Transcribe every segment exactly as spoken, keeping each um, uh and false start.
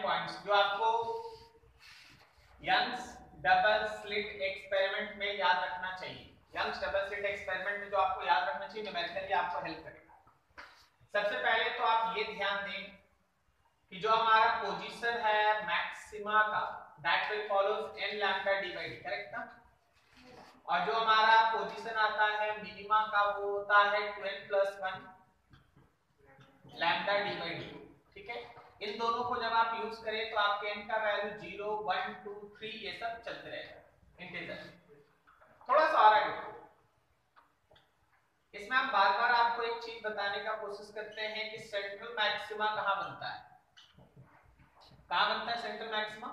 Points जो आपको Young's double slit experiment में याद रखना चाहिए। यंग्स डबल स्लिट एक्सपेरिमेंट में जो आपको याद रखना चाहिए, न्यूमेरिकली आपको हेल्प करेगा। सबसे पहले तो आप ये ध्यान दें कि जो हमारा पोजीशन है मैक्सिमा का, that will follows n lambda D by D, correct ना? और जो हमारा पोजीशन आता है मिनिमा का, वो होता है two n plus one lambda D by D, ठीक है? इन दोनों को जब आप यूज करें तो आपके n का value zero, one, two, three ये सब चलते रहेगा इंटीजर। थोड़ा सा और आगे इसमें हम बार बार आपको एक चीज बताने का कोशिश करते हैं कि सेंट्रल मैक्सिमा कहां बनता है। कहां बनता है सेंट्रल मैक्सिमा?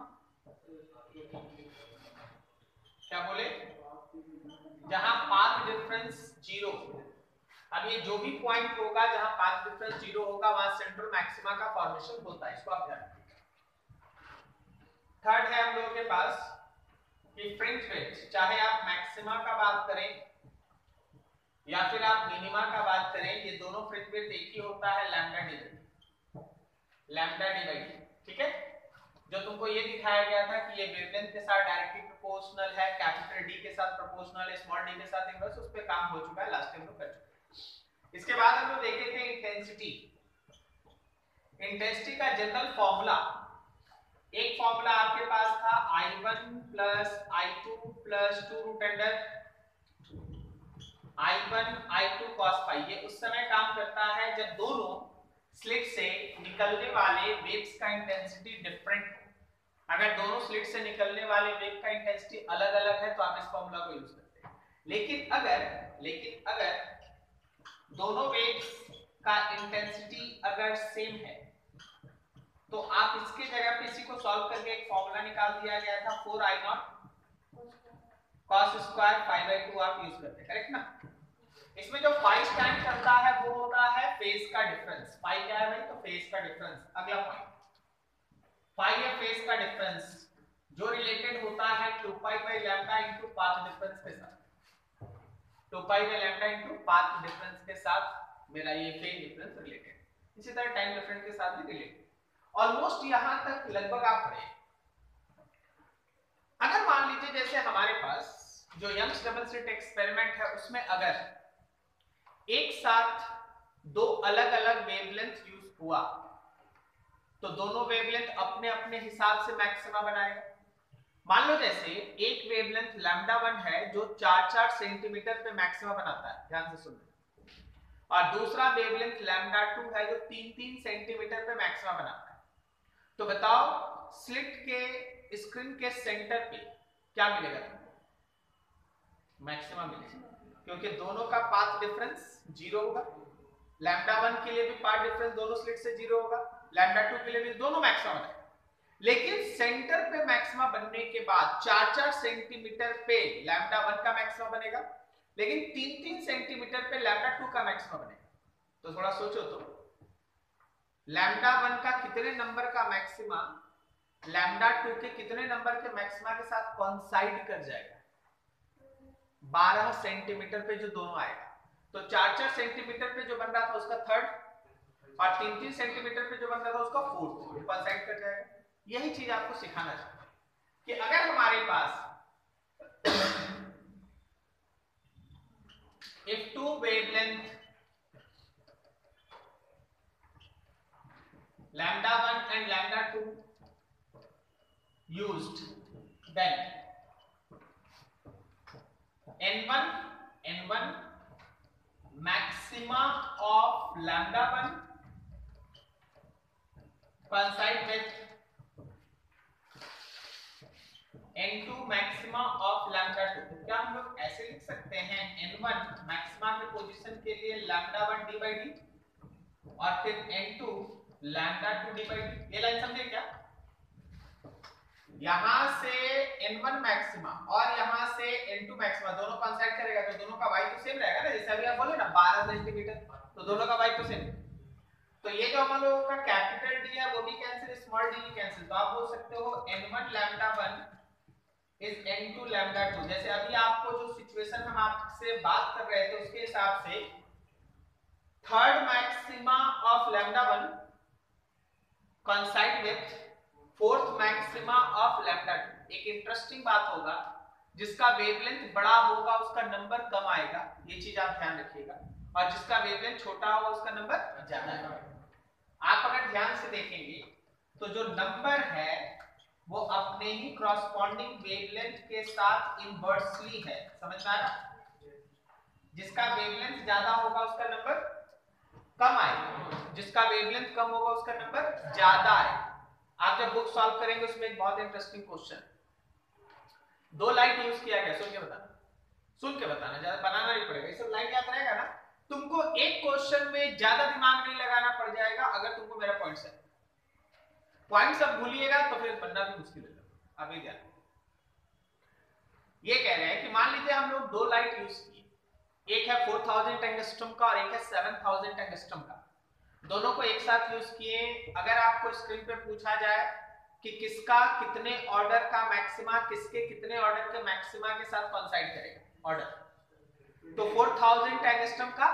क्या बोले? जहां पाथ डिफरेंस जीरो। अब ये जो भी पॉइंट होगा जहां पाथ डिफरेंस जीरो होगा वहां सेंट्रल मैक्सिमा का फॉर्मेशन होता है, इसको आप ध्यान रखिएगा। थर्ड है हम लोगों के पास कि फ्रिंज विड्थ, चाहे आप मैक्सिमा का बात करें या फिर आप मिनिमा का बात करें, ये दोनों फ्रिंज विड्थ एक ही होता है lambda D by lambda D by, ठीक है? जो तुमको ये दिखाया गया था कि ये वेवलेंथ के साथ डायरेक्टली प्रोपोर्शनल है, कैपिटल डी के साथ प्रोपोर्शनल है, स्मॉल डी के साथ इनवर्स, उस पे काम हो चुका है, लास्ट टाइम हम लोग कर चुके हैं। इसके बाद हम लोग देखे थे इंटेंसिटी। इंटेंसिटी का जनरल फॉर्मूला, एक फॉर्मूला आपके पास था I one plus I two plus two root under I one I two cos phi। ये उस समय काम करता है जब दोनों स्लिट से निकलने वाले वेव्स का इंटेंसिटी डिफरेंट हो। अगर दोनों स्लिट से निकलने वाले वेव का इंटेंसिटी अलग अलग है तो आप इस फॉर्मूला को यूज करते हैं। लेकिन अगर लेकिन अगर दोनों वेव्स का इंटेंसिटी अगर सेम है तो आप इसके जगह पे इसी को सॉल्व करके एक फॉर्मूला निकाल दिया गया था, four I naught cos square pi by two आप यूज करते हैं, करेक्ट ना? इसमें जो फाई स्टैंड करता है वो होता है फेज का डिफरेंस। फाई क्या है भाई? तो फेज का डिफरेंस। अगला पॉइंट, फाई है फेज का डिफरेंस जो रिलेटेड होता है two pi by lambda into path difference के साथ। Two pi by lambda into path difference के साथ मेरा ये फेज डिफरेंस रिलेटेड। इसी तरह टाइम डिफरेंस के साथ भी रिलेटेड। ऑलमोस्ट यहां तक लगभग आप पढ़े। अगर मान लीजिए जैसे हमारे पास जो यंग्स डबल स्लिट एक्सपेरिमेंट है उसमें अगर एक साथ दो अलग अलग वेवलेंथ यूज हुआ तो दोनों वेवलेंथ अपने अपने हिसाब से मैक्सिमा बनाएगा। मान लो जैसे एक वेवलेंथ लैम्डा वन है जो चार चार सेंटीमीटर पे मैक्सिमा बनाता है, ध्यान से सुनना, और दूसरा वेवलेंथ लैम्डा टू है जो तीन तीन सेंटीमीटर पे मैक्सिमा बनाता है। तो बताओ स्लिट के स्क्रीन के सेंटर पे क्या मिलेगा तुमको? मैक्सिमा मिलेगा, क्योंकि दोनों का पाथ डिफरेंस जीरो होगा। लैम्डा वन के लिए भी पाथ डिफरेंस दोनों स्लिट से जीरो होगा, लैम्डा टू के लिए भी दोनों मैक्सिमा बनेगा। लेकिन सेंटर पे मैक्सिमा बनने के बाद चार चार सेंटीमीटर पे लैम्डा वन का मैक्सिमा बनेगा, लेकिन तीन तीन सेंटीमीटर पे लैम्डा टू का मैक्सिमा बनेगा। तो थोड़ा सोचो तो लैम्डा वन का कितने नंबर का मैक्सिमा लैम्डा टू के कितने नंबर के मैक्सिमा के साथ कोइंसाइड कर जाएगा? बारह सेंटीमीटर पे जो दोनों आएगा। तो चार चार सेंटीमीटर पे जो बन रहा था उसका थर्ड और तीन तीन सेंटीमीटर पे जो बन रहा था उसका फोर्थ कोइंसाइड कर जाएगा। यही चीज आपको सिखाना चाहिए कि अगर हमारे पास if two wavelength lambda one and lambda two used, then n one n one maxima of lambda one coincide with n two maxima of lambda two। तो क्या हम लोग ऐसे लिख सकते हैं n one मैक्सिमा के पोजीशन के लिए lambda one d by d और फिर n two lambda two d by d। ये लाइन समझे क्या? यहां से n one मैक्सिमा और यहां से n two मैक्सिमा दोनों कोइंसाइड करेगा तो दोनों का y तो सेम रहेगा ना। जैसे अभी आप बोले ना बारह सेंटीमीटर, तो दोनों का y तो सेम। तो ये जो हम लोगों का कैपिटल D है वो भी कैंसिल, स्मॉल d भी कैंसिल। तो आप बोल सकते हो n one lambda one is n two lambda two। जैसे अभी आपको जो सिचुएशन हम आपसे बात कर रहे थे उसके हिसाब से third maxima of lambda one coincide with fourth maxima of lambda two. एक इंटरेस्टिंग बात होगा, जिसका वेवलेंथ बड़ा होगा उसका नंबर कम आएगा, ये चीज आप ध्यान रखिएगा, और जिसका वेवलेंथ छोटा होगा उसका नंबर ज्यादा आएगा। आप अगर ध्यान से देखेंगे तो जो नंबर है वो अपने ही क्रॉसपॉन्डिंग वेवलेंथ के साथ इनवर्सली है, समझ में आ रहा? जिसका वेवलेंथ ज्यादा होगा उसका नंबर कम आएगा, जिसका वेवलेंथ कम होगा उसका नंबर ज्यादा आएगा। आप जब बुक सॉल्व करेंगे उसमें एक बहुत इंटरेस्टिंग क्वेश्चन, दो लाइट यूज किया गया, सुन के बताना, सुन के बताना, ज्यादा बनाना नहीं पड़ेगा, ये सब लाइट याद रहेगा ना। तुमको एक क्वेश्चन में ज्यादा दिमाग नहीं लगाना पड़ जाएगा अगर तुमको मेरा पॉइंट्स है। पॉइंट सब भूलिएगा तो फिर बनना भी मुश्किल है। अभी ध्यान, ये कह रहे हैं कि मान लीजिए हम लोग दो लाइट यूज किए, एक है फोर थाउजेंड एंगस्ट्रॉम का और एक है सेवन थाउजेंड एंगस्ट्रॉम का, दोनों को एक साथ यूज किए। अगर आपको स्क्रीन पे पूछा जाए कि किसका कितने ऑर्डर का मैक्सिमा किसके कितने ऑर्डर के मैक्सिमा के साथ कोइंसाइड करेगा ऑर्डर, तो फोर थाउजेंड एंगस्ट्रॉम का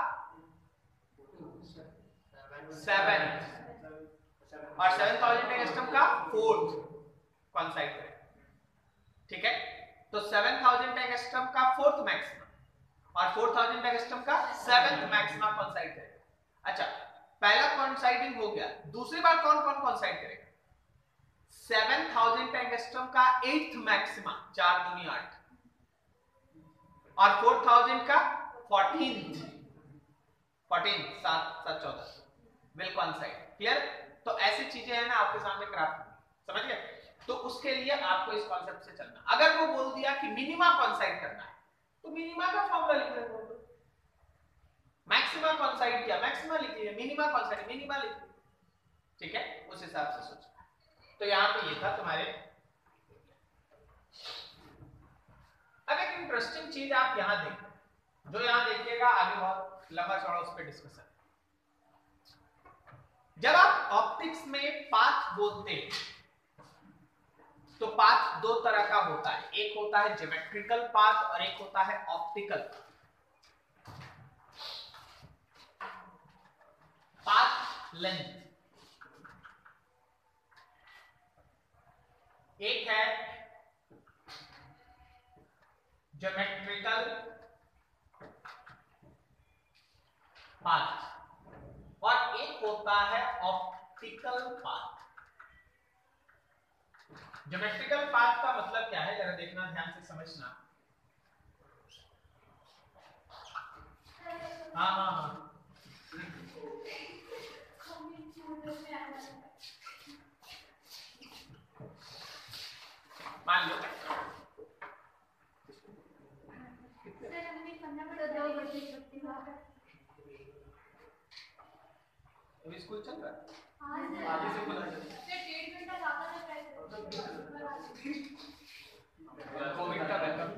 सेवन और सेवन थाउजेंड एंगस्ट्रॉम का फोर्थ कोइंसाइड करेगा, ठीक है। तो सेवन थाउजेंड एंगस्ट्रॉम का फोर्थ मैक्सिमा और फोर थाउजेंड एंगस्ट्रॉम का सेवेंथ मैक्सिमा कोइंसाइड करेगा। अच्छा, पहला कोइंसाइडिंग हो गया, दूसरी बार कौन कौन कोइंसाइड करेगा? सेवन थाउजेंड एंगस्ट्रॉम का एट्थ मैक्सिमा, चार दूनी आठ, और फोर थाउजेंड का फोर्टीन्थ, फोर्टीन सात सात चौदह विल कोइंसाइड। क्लियर? तो ऐसी चीजें हैं ना आपके सामने क्राफ्ट, समझ गए? तो उसके लिए आपको इस कॉन्सेप्ट से चलना। अगर वो बोल दिया कि मिनिमा कोइंसाइड करना है तो मिनिमा का फॉर्मूला लिख देंगे, मैक्सिमा कोइंसाइड किया मैक्सिमा लिखिए, मिनिमा कोइंसाइड मिनिमा लिखिए, ठीक है, उस हिसाब से सोचना। तो यहां पे ये था तुम्हारे। अब एक इंटरेस्टिंग चीज आप यहां देखो, जो यहां देखिएगा आगे बहुत लंबा चौड़ा उस पर डिस्कशन। जब आप ऑप्टिक्स में पाथ बोलते हैं तो पाथ दो तरह का होता है, एक होता है ज्योमेट्रिकल पाथ और एक होता है ऑप्टिकल पाथ लेंथ। एक है ज्योमेट्रिकल पाथ और एक होता है ऑप्टिकल पाथ। ज्योमेट्रिकल पाथ का मतलब क्या है, जरा देखना, ध्यान से समझना। हाँ हाँ हाँ मान लो अभी स्कूल चल रहा है, आगे से खुला कोविड का बैकअप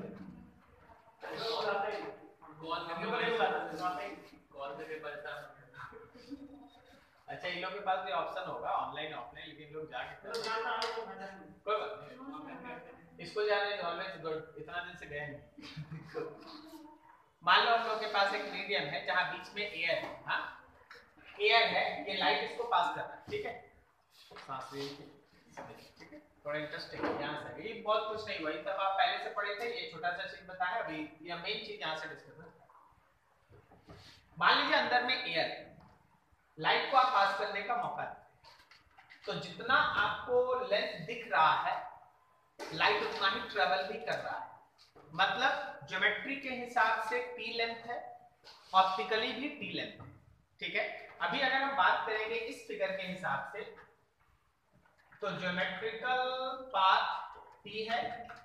अच्छा, इन लोग के पास भी ऑप्शन होगा ऑनलाइन ऑफलाइन, लेकिन लोग जाके कोई बात नहीं, इसको जाने ऑलवेज गुड, इतना दिन से गए नहीं। मान लो हम लोग के पास एक मीडियम है जहां बीच में एयर है, हाँ एयर है, ये लाइट इसको पास कर रहा है, ठीक है, सांस ले, ठीक है, थोड़ा इंटरेस्टिंग है यहाँ से, ये बहुत कुछ नहीं हुआ, तब आप पहले से पढ़े थे, ये छोटा सा चीज बताया, अभी ये मेन चीज यहाँ से डिस्कस है। मान लीजिए अंदर में एयर, लाइट को आप पास करने का मौका देते, तो जितना आपको लेंथ दिख रहा है लाइट उतना ही ट्रेवल भी कर रहा है, मतलब ज्योमेट्री के हिसाब से टी लेंथ है, ऑप्टिकली भी टी लेंथ है, ठीक है। अभी अगर हम बात करेंगे इस फिगर के हिसाब से, तो ज्योमेट्रिकल पाथ टी है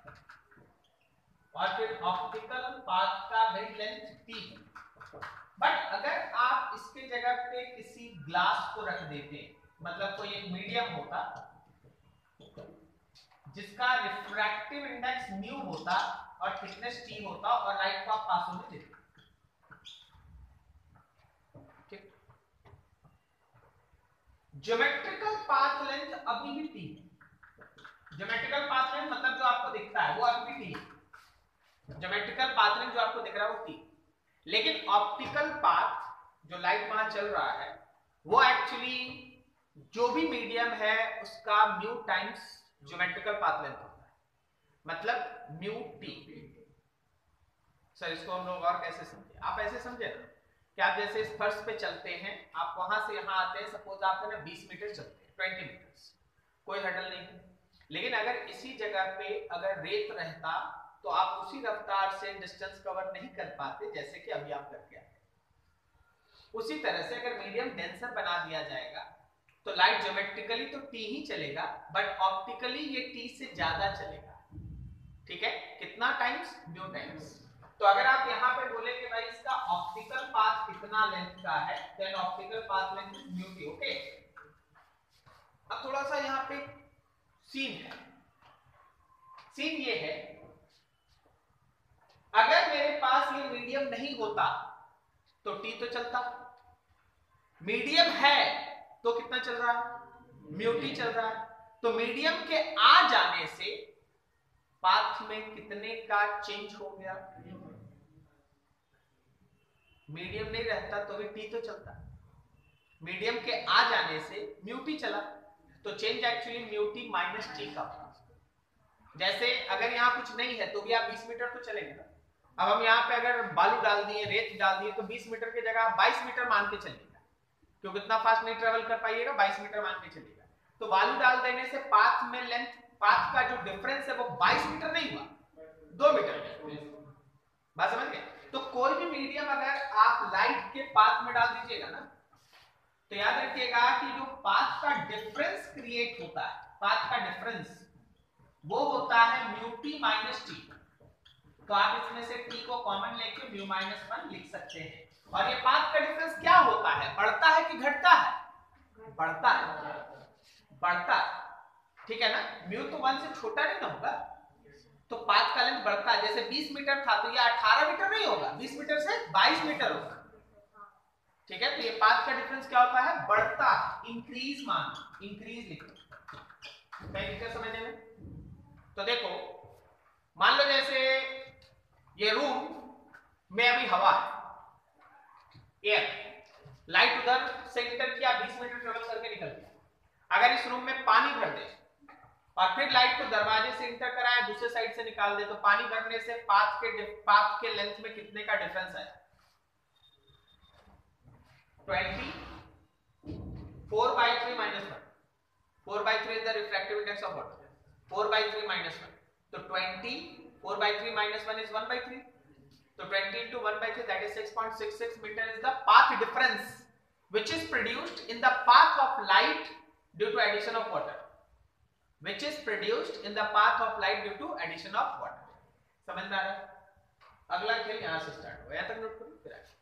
और फिर ऑप्टिकल पाथ का भी लेंथ टी है। बट अगर आप इसके जगह पे किसी ग्लास को रख देते, मतलब कोई एक मीडियम होता जिसका रिफ्रैक्टिव इंडेक्स न्यू होता और थिकनेस टी होता और लाइट को आप पास होने देते, ठीक। ज्योमेट्रिकल पाथ लेंथ अभी भी टी है, ज्योमेट्रिकल पाथ लेंथ मतलब जो आपको दिखता है वो अभी भी टी है, ज्योमेट्रिकल पाथ लेंथ जो आपको दिख रहा है वो टी, लेकिन ऑप्टिकल पाथ जो लाइट वहां चल रहा है वो एक्चुअली जो भी मीडियम है उसका mu times geometrical path length होता है, मतलब म्यू टी। सर इसको हम लोग और कैसे समझे, आप ऐसे समझे ना कि आप जैसे इस फर्श पे चलते हैं, आप वहां से यहां आते हैं, सपोज आप है ना बीस मीटर चलते हैं, ट्वेंटी मीटर, कोई हडल नहीं है। लेकिन अगर इसी जगह पे अगर रेत रहता तो आप उसी रफ्तार से डिस्टेंस कवर नहीं कर पाते जैसे कि अभी आप करके आए। उसी तरह से अगर मीडियम डेंसर बना दिया जाएगा तो लाइट ज्योमेट्रिकली तो टी ही चलेगा, बट ऑप्टिकली ये टी से ज्यादा चलेगा। ठीक है, कितना टाइम्स, म्यू टाइम्स। तो अगर आप यहाँ पे बोले कि भाई इसका ऑप्टिकल पाथ कितना लेंथ का है, then optical path length is mu T. Okay, अब थोड़ा सा यहाँ पे सीन है। सीन ये है, अगर मेरे पास ये मीडियम नहीं होता तो टी तो चलता, मीडियम है तो कितना चल रहा है, म्यू टी चल रहा है। तो मीडियम के आ जाने से पाथ में कितने का चेंज हो गया, मीडियम नहीं रहता तो भी टी तो चलता, मीडियम के आ जाने से म्यू टी चला, तो change actually mu T minus T का होगा। जैसे अगर यहाँ कुछ नहीं है तो भी आप बीस मीटर तो चलेंगे ना। अब हम यहाँ पे अगर बालू डाल दिए, रेत डाल दिए, तो बीस मीटर की जगह आप बाईस मीटर मान के चलिएगा, क्योंकि इतना फास्ट नहीं ट्रेवल कर पाइएगा, बाईस मीटर मान के चलिएगा। तो बालू डाल देने से पाथ में लेंथ, पाथ का जो डिफरेंस है वो बाईस मीटर नहीं हुआ, दो मीटर। बात समझ गए? तो कोई भी मीडियम अगर आप लाइट के पाथ में डाल दीजिएगा ना, तो याद रखिएगा कि जो पाथ का डिफरेंस क्रिएट होता है, पाथ का डिफरेंस वो होता है म्यू टी माइनस टी। तो आप इसमें से टी को कॉमन लेके म्यू माइनस वन लिख सकते हैं। और ये पाथ का डिफरेंस क्या होता है, बढ़ता है कि घटता है, बढ़ता है, बढ़ता है। ठीक है ना, म्यू तो वन से छोटा नहीं ना होगा, तो पाथ का लेंथ बढ़ता है। जैसे बीस मीटर था तो ये अठारह मीटर नहीं होगा, बीस मीटर से बाईस मीटर होगा। ठीक है, तो ये पाथ का डिफरेंस क्या होता है, बढ़ता है, इंक्रीज मान, इंक्रीज लिखो, कहीं दिक्कत समझने में। तो देखो, मान लो जैसे ये रूम में अभी हवा है, एयर, लाइट उधर से एंटर किया, बीस मीटर ट्रेवल करके निकल गया। अगर इस रूम में पानी भर दे और फिर लाइट को दरवाजे से इंटर कराया, दूसरे साइड से निकाल दे, तो पानी भरने से पाथ के पाथ के लेंथ में कितने का डिफरेंस है, twenty, four by three minus one, four by three is the refractive index of water, four by three minus one, तो twenty, four by three minus one is one by three, तो twenty into one by three, that is six point six six meter is the path difference which is produced in the path of light due to addition of water, which is produced in the path of light due to addition of water. समझ में आ रहा है? अगला खेल यहां से start हो, यहां तक नोट करो फिर आगे।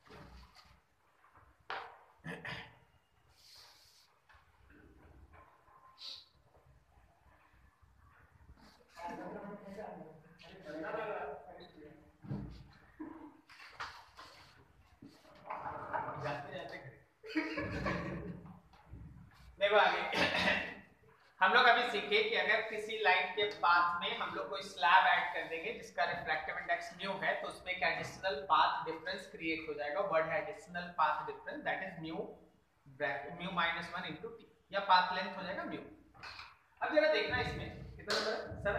देखो आगे हम लोग अभी सीखे कि अगर किसी लाइट के पाथ में हम लोग कोई स्लैब ऐड कर देंगे जिसका रिफ्रैक्टिव इंडेक्स म्यू है, तो उसमें एक एडिशनल पाथ डिफरेंस क्रिएट हो जाएगा। वर्ड है additional path difference, that is mu mu minus one into T, या पाथ लेंथ हो जाएगा म्यू। अब जरा देखना इसमें कितना नंबर सर,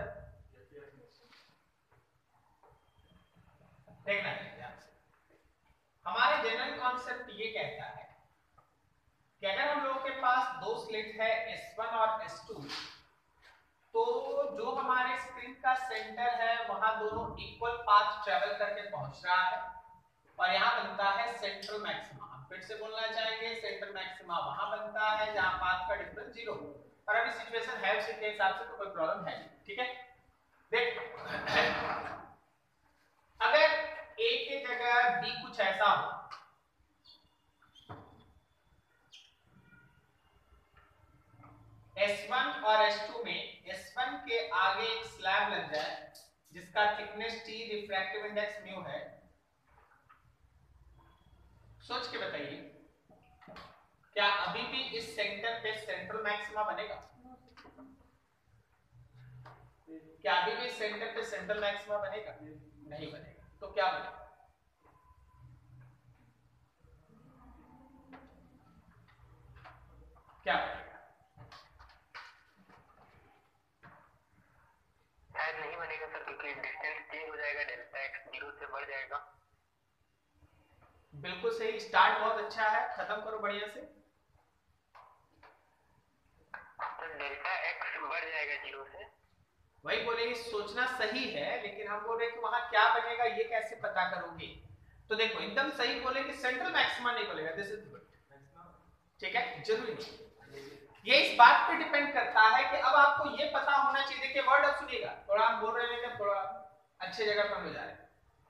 देखना है हमारे जनरल कॉन्सेप्ट ये कहता है कि अगर हम लोगों के पास दो स्लिट है एस वन और एस टू, तो जो हमारे स्क्रीन का सेंटर है वहां दोनों इक्वल पाथ ट्रेवल करके पहुंच रहा है, और यहां बनता है सेंट्रल मैक्सिमा। फिर से बोलना चाहेंगे, सेंट्रल मैक्सिमा वहां बनता है जहां पाथ का डिफरेंस जीरो हो। और अभी सिचुएशन है उसी के हिसाब से तो कोई प्रॉब्लम है नहीं। ठीक है, देख अगर ए की जगह बी कुछ ऐसा हो, एस वन और एस टू में एस वन के आगे एक स्लैब लग जाए जिसका thickness T, refractive index mu है, सोच के बताइए क्या अभी भी इस सेंटर पे सेंट्रल मैक्सिमा बनेगा? क्या अभी भी सेंटर पे सेंट्रल मैक्सिमा बनेगा? नहीं बनेगा। तो क्या बनेगा? क्या बनेगा? से बढ़ जाएगा। बिल्कुल सही, स्टार्ट बहुत अच्छा है, खत्म करो बढ़िया से। तो डेल्टा एक्स बढ़ जाएगा जीरो से। वही बोले सोचना सही है, लेकिन हम बोल रहे कि वहां क्या बनेगा ये कैसे पता करोगे। तो देखो एकदम सही बोले कि सेंट्रल मैक्सिमा नहीं बोलेगा, दिस इज गुड, ठीक है, जरूरी नहीं। ये इस बात पे डिपेंड करता है कि अब आपको ये पता होना चाहिए। देखिए वर्ड अब सुनिएगा, थोड़ा हम बोल रहे हैं लेकिन थोड़ा अच्छे जगह पर मिल जा रहे हैं।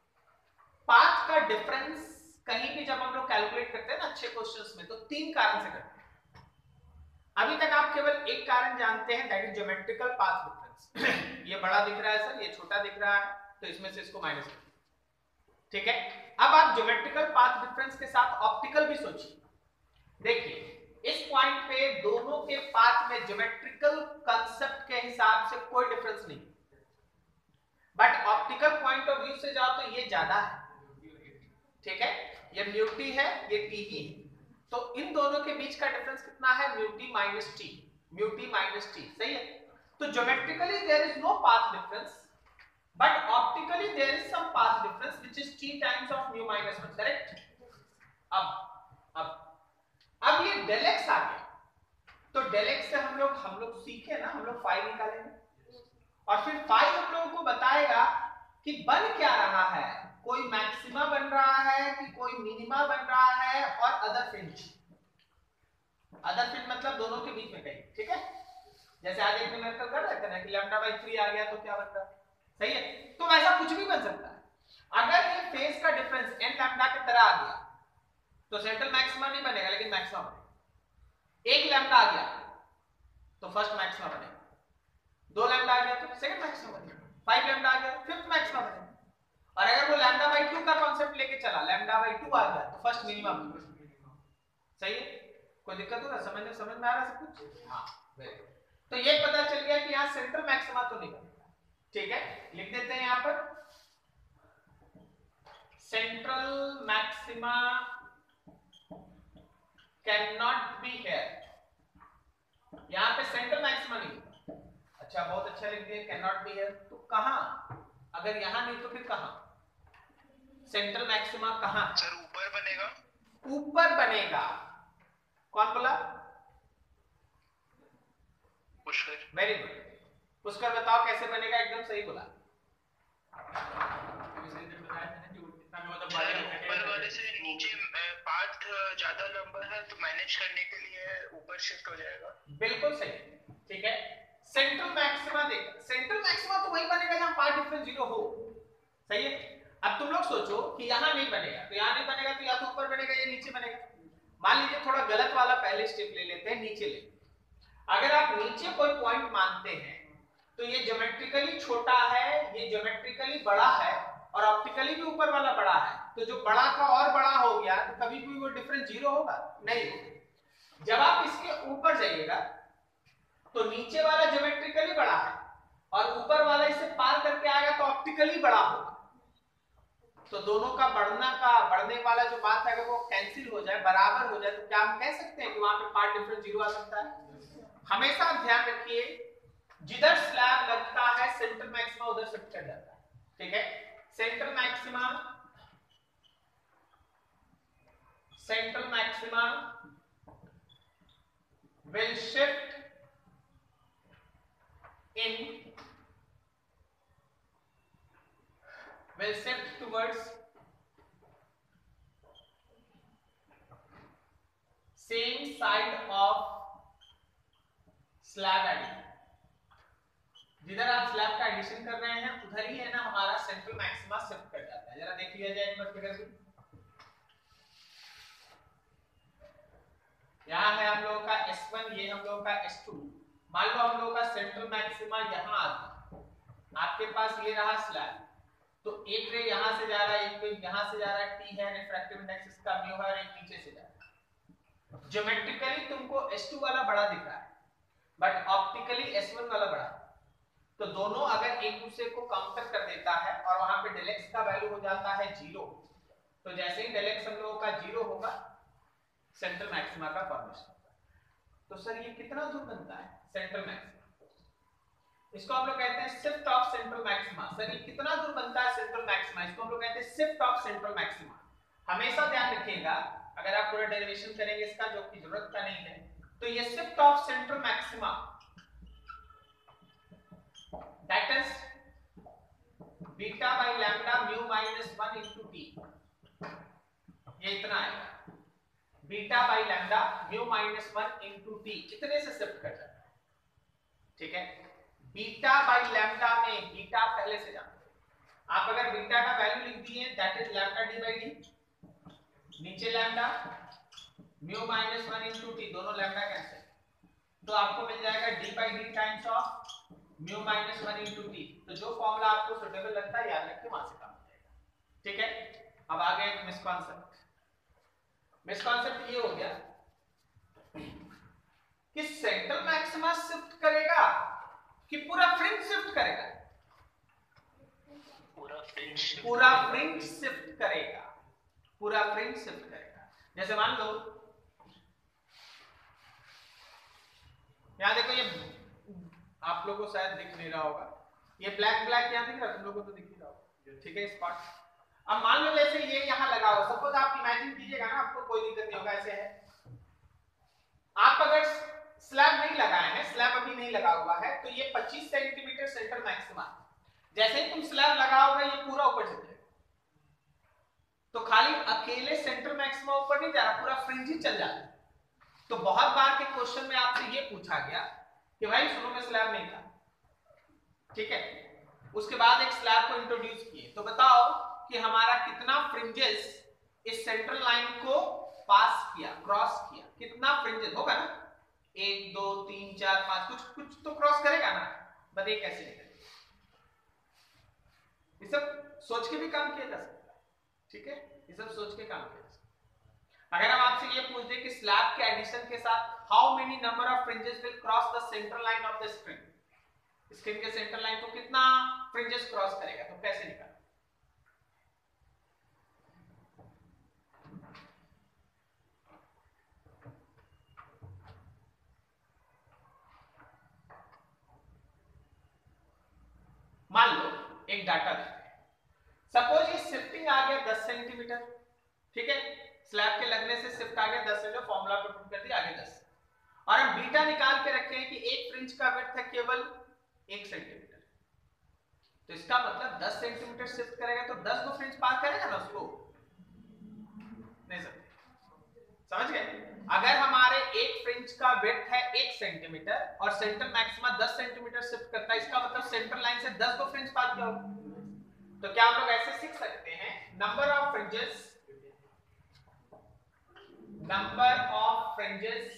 पाथ का डिफरेंस कहीं भी जब हम लोग कैलकुलेट करते हैं ना अच्छे क्वेश्चंस में, तो तीन कारण से करते हैं। अभी तक आप केवल एक कारण जानते हैं, that is geometrical path difference. ये बड़ा दिख रहा है सर, ये छोटा दिख रहा है, तो इसमें से इसको माइनस कर, ठीक है। अब आप ज्योमेट्रिकल पाथ डिफरेंस के साथ ऑप्टिकल भी सोचिए। देखिए इस पॉइंट पे दोनों के पाथ में ज्योमेट्रिकल कांसेप्ट के हिसाब से कोई डिफरेंस नहीं, but optical point of view से जाओ तो ये ज्यादा है, ठीक है। ये म्यू टी है, ये टी ही है, तो इन दोनों के बीच का डिफरेंस कितना है, mu T minus T, mu T minus T, सही है। तो geometrically there is no path difference, but optically there is some path difference which is T times of mu minus one, correct. अब अब अब ये del x आ गया, तो del x से हम लोग हम लोग सीखे ना, हम लोग फाई निकालेंगे, और फिर फाई हम लोगों को बताएगा कि बन क्या रहा है, कोई मैक्सिमा बन रहा है कि कोई मिनिमा बन रहा है, और अदर फ्रिंज, अदर फ्रिंज मतलब दोनों के बीच में कहीं, ठीक है। जैसे आज एक न्यूमेरिकल कर रहे थे ना कि लैम्डा बाई थ्री आ गया तो क्या बन रहा है, सही है। तो वैसा कुछ भी बन सकता है। अगर ये फेज का डिफरेंस एन लैम्डा की तरह आ गया तो सेंट्रल मैक्सिमा नहीं बनेगा, लेकिन मैक्सिमा बनेगा। एक लैम्डा आ गया तो फर्स्ट मैक्सिमा बनेगा, दो लैम्डा आ गया तो सेकंड मैक्सिमा बनेगा, फाइव लैम्डा आ गया तो फिफ्थ मैक्सिमा बनेगा। और अगर वो लैम्डा बाई टू का कांसेप्ट लेके चला, लैम्डा बाई टू आ गया तो फर्स्ट मिनिमा बनेगा, सही है। कोई दिक्कत हो रहा है, समझ में समझ में आ रहा है सब कुछ, हाँ वेरी गुड। तो ये पता चल गया कि यहाँ सेंट्रल मैक्सिमा तो नहीं बनेगा, ठीक है। लिख देते हैं यहाँ पर central maxima can not be here, यहाँ पे सेंट्रल मैक्सिमा नहीं। अच्छा बहुत अच्छा लिख दिया, कैन नॉट बी हियर, तो कहां, अगर यहाँ नहीं तो फिर कहां, सेंट्रल मैक्सिमा कहां, सर ऊपर बनेगा, ऊपर बनेगा। कौन बोला, पुष्कर। वेरी गुड, पुष्कर बताओ कैसे बनेगा, एकदम सही बोला। ऊपर वाले से नीचे पाथ ज्यादा लंबा है तो मैनेज करने के लिए ऊपर शिफ्ट हो जाएगा, बिल्कुल सही, ठीक है। सेंट्रल मैक्सिमा देख, सेंट्रल मैक्सिमा तो वही बनेगा जहां पाथ डिफरेंस जीरो हो, सही है। अब तुम लोग सोचो कि यहां नहीं बनेगा, तो यहां नहीं बनेगा तो या तो ऊपर बनेगा या नीचे बनेगा। मान लीजिए थोड़ा गलत वाला पहले स्टेप ले लेते हैं, नीचे ले। अगर आप नीचे कोई पॉइंट मानते हैं तो ये ज्योमेट्रिकली छोटा है, ये ज्योमेट्रिकली बड़ा है, और ऑप्टिकली भी ऊपर वाला बड़ा है, तो जो बड़ा का और बड़ा हो गया तो कभी भी वो डिफरेंस जीरो होगा नहीं। जब आप इसके ऊपर जाइएगा तो नीचे वाला ज्योमेट्रिकली बड़ा है और ऊपर वाला इसे पार करके आएगा तो ऑप्टिकली बड़ा होगा, तो दोनों का बढ़ना का बढ़ने वाला जो बात है अगर वो कैंसिल हो जाए, बराबर हो जाए, तो क्या हम कह सकते हैं कि वहां पे पार्ट डिफरेंस जीरो आ सकता है। हमेशा ध्यान रखिए जिधर स्लैब लगता है सेंट्रल मैक्सिमा उधर शिफ्ट कर जाता है, ठीक है। Central maxima central maxima will shift in will shift towards same side of slab addition। जिधर आप स्लैब का एडिशन कर रहे हैं उधर ही है ना हमारा सेंट्रल मैक्सिमा शिफ्ट कर जाता है। जरा देख लिया जाए एक बार फिगर भी, यहाँ है हम लोगों का एस वन, ये हम लोगों का एस टू। मान लो हम लोगों का सेंट्रल मैक्सिमा यहाँ आ गया, आपके पास ये रहा स्लैब, तो एक रे यहाँ से जा रहा है, एक रे यहाँ से जा रहा है, टी है, रिफ्रैक्टिव इंडेक्स इसका म्यू है, और एक नीचे से जा रहा है। ज्योमेट्रिकली तुमको एस टू वाला बड़ा दिख रहा है, बट ऑप्टिकली एस वन वाला बड़ा, तो दोनों अगर एक दूसरे को काउंटर कर देता है और वहां पे डेल एक्स का वैल्यू हो जाता है जीरो, तो जैसे ही डेल एक्स हम लोगों का जीरो होगा सेंट्रल मैक्सिमा का फॉर्मेशन होगा। तो सर ये कितना दूर बनता है सेंट्रल मैक्सिमा, इसको हम लोग कहते हैं shift of central maxima. Sir ये कितना दूर बनता है सेंट्रल मैक्सिमा, इसको हम लोग कहते हैं शिफ्ट ऑफ सेंट्रल मैक्सिमा। हमेशा ध्यान रखिएगा अगर आप पूरा डेरिवेशन करेंगे इसका, जो की जरूरत का नहीं है, तो ये shift of central maxima that is beta by lambda mu minus one into t, ये इतना आएगा beta by lambda mu minus one into t, इतने से शिफ्ट कर जाता है। ठीक है, बीटा बाय लैम्डा में बीटा पहले से जानते हैं आप, अगर बीटा का वैल्यू लिख दिए that is lambda D by d, नीचे lambda mu minus one into t, दोनों लैम्डा कैंसिल, तो आपको मिल जाएगा d by d times of mu minus one into t. तो जो फॉर्मूला आपको सुटेबल लगता है याद रखिए, वहां से काम हो जाएगा। ठीक है, अब आ गए मिसकॉन्सेप्ट। मिसकॉन्सेप्ट ये हो गया कि सेंट्रल मैक्सिमा शिफ्ट करेगा कि पूरा फ्रिंज शिफ्ट करेगा, पूरा फ्रिंज पूरा फ्रिंज शिफ्ट करेगा, पूरा फ्रिंज शिफ्ट करेगा। जैसे मान लो यहां देखो, ये आप लोगों को शायद दिख नहीं रहा होगा, ये ब्लैक ब्लैक यहां दिख रहा है, तुम लोगों को तो दिख ही रहा होगा। ठीक है, स्पॉट। अब मान लो जैसे ये यहां लगा हुआ, सपोज आप इमेजिन कीजिएगा ना, आपको कोई दिक्कत नहीं होगा, ऐसे है, आप अगर स्लैब नहीं लगाए हैं, स्लैब अभी नहीं लगा हुआ है, तो ये पच्चीस सेंटीमीटर सेंट्रल मैक्सिमा, जैसे ही तुम स्लैब लगाओगे ये पूरा ऊपर चल जाएगा, तो खाली अकेले सेंट्रल मैक्सिमा ऊपर नहीं जा रहा, पूरा फ्रिंज ही चल जाता है। तो बहुत बार के क्वेश्चन में आपसे ये पूछा गया कि भाई शुरू में स्लैब नहीं था, ठीक है, उसके बाद एक स्लैब को इंट्रोड्यूस किए, तो बताओ कि हमारा कितना फ्रिंजेस इस सेंट्रल लाइन को पास किया, क्रॉस किया, कितना फ्रिंजेस होगा ना, एक दो तीन चार पांच, कुछ कुछ तो क्रॉस करेगा ना, बताइए कैसे निकलेगा। ये सब सोच के भी काम किया जा सकता है। ठीक है, ये सब सोच के काम किया जा सकता है। अगर हम आपसे ये पूछ दे कि स्लैब के एडिशन के साथ how many number of fringes will cross the central line of the screen, screen के सेंट्रल लाइन को कितना फ्रिंजेस क्रॉस करेगा, तो कैसे निकालें? मान लो एक डाटा देते हैं, सपोज ये शिफ्टिंग आ गया दस सेंटीमीटर, ठीक है, स्लैब के लगने से शिफ्ट आ गया दस से, जो फॉर्मूला पे पुट कर दिया आगे दस, और हम बीटा निकाल के रखे हैं कि एक फ्रिंज का विड्थ है केवल एक सेंटीमीटर, तो इसका मतलब दस सेंटीमीटर शिफ्ट करेगा तो दस को फ्रिंज पार करेगा ना उसको, नहीं सकते। समझ गए? अगर हमारे एक फ्रिंज का विड्थ है एक सेंटीमीटर और सेंट्रल मैक्सिमा दस सेंटीमीटर शिफ्ट करता है, इसका मतलब सेंट्रल लाइन से दस को फ्रिंज पार किया होगा। तो क्या हम लोग ऐसे सीख सकते हैं, number of fringes, number of fringes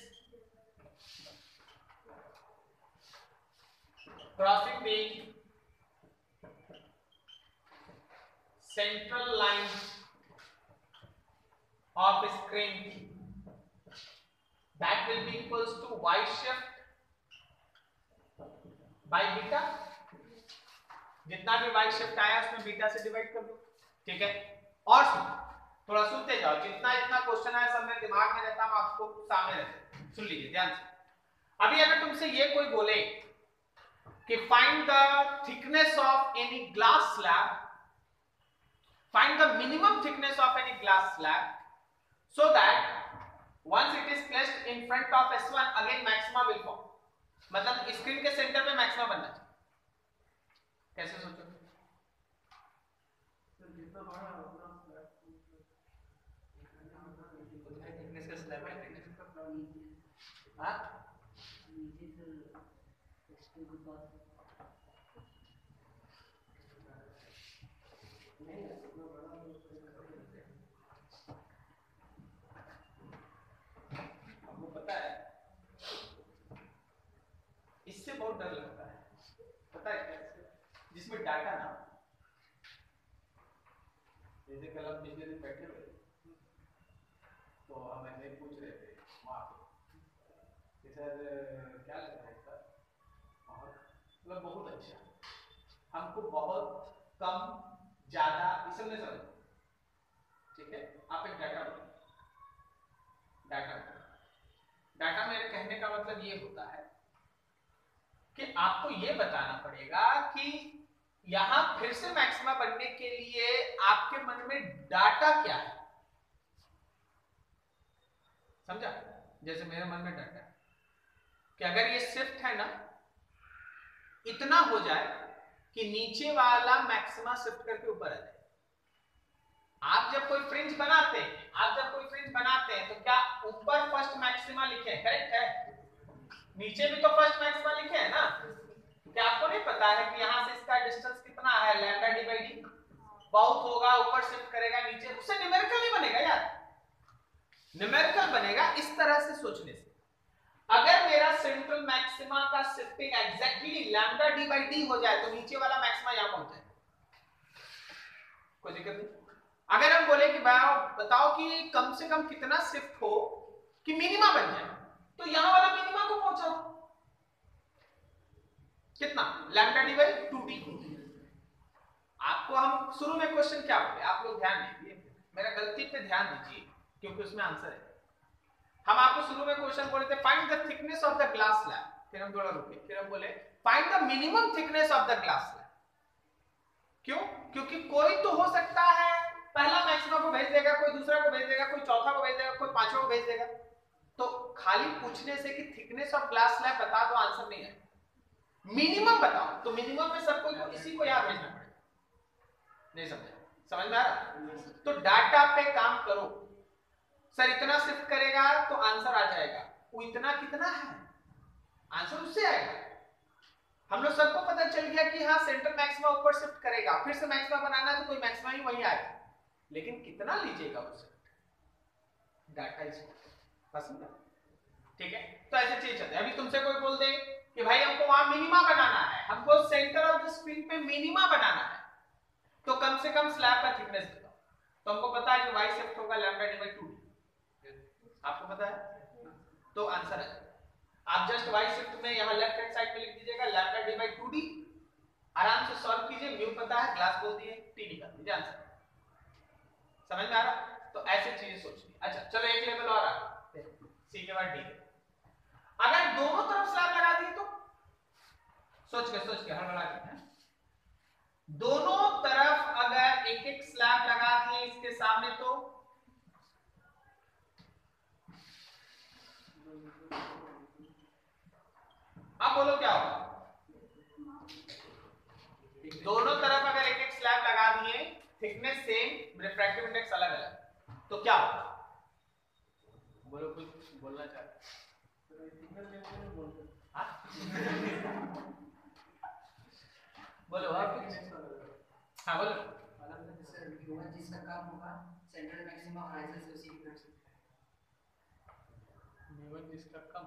crossing the central line of screen, that will be equals to y shift by beta, जितना भी y shift आया उसमें बीटा से डिवाइड कर दो। ठीक है, और सुन, थोड़ा सुनते जाओ, जितना जितना क्वेश्चन आया सब मेरे दिमाग में रहता, हम आपको सामने रहते, सुन लीजिए ध्यान से। अभी अगर तुमसे ये कोई बोले कि find the thickness of any glass slab, find the minimum thickness of any glass slab so that once it is placed in front of S one again maxima will form, मतलब स्क्रीन के centre में maxima बनना चाहिए। कैसे सोचोगे? जितना बड़ा उतना थिकनेस का स्लैब है, हां नीचे से इसके ऊपर बहुत डर लगता है, पता है कैसे? जिसमें डाटा ना, जैसे कल हम पिछले दिन बैठे हुए तो हमें पूछ रहे थे वहाँ पे सर क्या लग रहा है सर, और मतलब बहुत अच्छा, हमको बहुत कम ज्यादा इस सब नहीं समझ। ठीक है, आप एक डाटा डाटा डाटा मेरे कहने का मतलब ये होता है कि आपको ये बताना पड़ेगा कि यहां फिर से मैक्सिमा बनने के लिए आपके मन में डाटा क्या है, समझा? जैसे मेरे मन में डाटा है कि अगर ये शिफ्ट है ना, इतना हो जाए कि नीचे वाला मैक्सिमा शिफ्ट करके ऊपर आ जाए। आप जब कोई फ्रिंज बनाते हैं आप जब कोई फ्रिंज बनाते हैं तो क्या ऊपर फर्स्ट मैक्सिमा लिखे हैं? करेक्ट है। नीचे भी तो फर्स्ट मैक्सिमा लिखे हैं ना? क्या आपको नहीं पता है कि यहां से इसका डिस्टेंस कितना है? Lambda D by d. बहुत होगा, ऊपर शिफ्ट करेगा नीचे, उससे न्यूमेरिकल नहीं बनेगा यार। न्यूमेरिकल बनेगा इस तरह से सोचने से। अगर मेरा सेंट्रल मैक्सिमा का shifting exactly lambda D by d हो जाए तो नीचे वाला मैक्सिमा यहां पहुंच जाए, कोई दिक्कत नहीं। अगर हम बोले कि बताओ कि कम से कम कितना शिफ्ट हो कि मिनिमा बन जाए, तो यहां वाला मिनिमा को पहुंचा कितना? Lambda D by two d. आपको हम शुरू में क्वेश्चन क्या बोले, आप लोग ध्यान दीजिए, मेरा गलती पे ध्यान दीजिए क्योंकि उसमें आंसर है। हम आपको शुरू में क्वेश्चन बोले थे find the thickness of the glass slab, फिर हम थोड़ा रुके, फिर हम बोले find the minimum thickness of the glass slab. क्यों? क्योंकि कोई तो हो सकता है पहला मैक्सिमा को भेज देगा, कोई दूसरा को भेज देगा, कोई चौथा को भेज देगा, कोई पांचवा को भेज देगा। तो खाली पूछने से कि थिकनेस ऑफ ग्लास स्लैब बता दो आंसर नहीं है, मिनिमम बताओ। तो मिनिमम में सबको को इसी को यहां भेजना पड़ेगा। नहीं समझे? समझ में आ रहा? तो डाटा पे काम करो। सर इतना शिफ्ट करेगा तो आंसर आ जाएगा, वो इतना कितना है आंसर उससे आएगा। हम लोग सबको पता चल गया कि हाँ सेंट्रल मैक्सिमा ऊपर शिफ्ट करेगा, फिर से मैक्सिमा बनाना है तो कोई मैक्सिमा ही वही आएगा, लेकिन कितना लीजिएगा उससे डाटा इसको पसंद है। ठीक है, तो ऐसे चीज चलते हैं। अभी तुमसे कोई बोल दे कि भाई हमको वहां मिनिमा बनाना है, हमको सेंटर ऑफ द स्क्रीन पे मिनिमा बनाना है, तो कम से कम स्लैब का थिकनेस बताओ। तो हमको पता है कि वाई शिफ्ट होगा लैम्डा डी बाई टू, आपको पता है, तो आंसर है। आप जस्ट वाई शिफ्ट में यहां लेफ्ट हैंड साइड पे लिख दीजिएगा lambda D by two d, आराम से सॉल्व कीजिए, म्यू पता है, ग्लास बोल दिए, टी निकाल दीजिए, आंसर। समझ में आ रहा? तो ऐसे चीजें सोचिए। अच्छा चलो एक लेवल और आ, सी के बाद डी। अगर दोनों तरफ स्लैब लगा दिए तो सोच के सोच के हड़बड़ा के, दोनों तरफ अगर एक एक स्लैब लगा दिए इसके सामने तो अब बोलो क्या होगा? दोनों तरफ अगर एक एक स्लैब लगा दिए, थिकनेस सेम, रिफ्रैक्टिव इंडेक्स अलग अलग, तो क्या होगा? बोलो, कुछ बोलना चाहते? बोलो हाँ बोलो। जिसका कम होगा सेंट्रल मैक्सिमा आंसर से उसी की कर सकते हैं। जिसका कम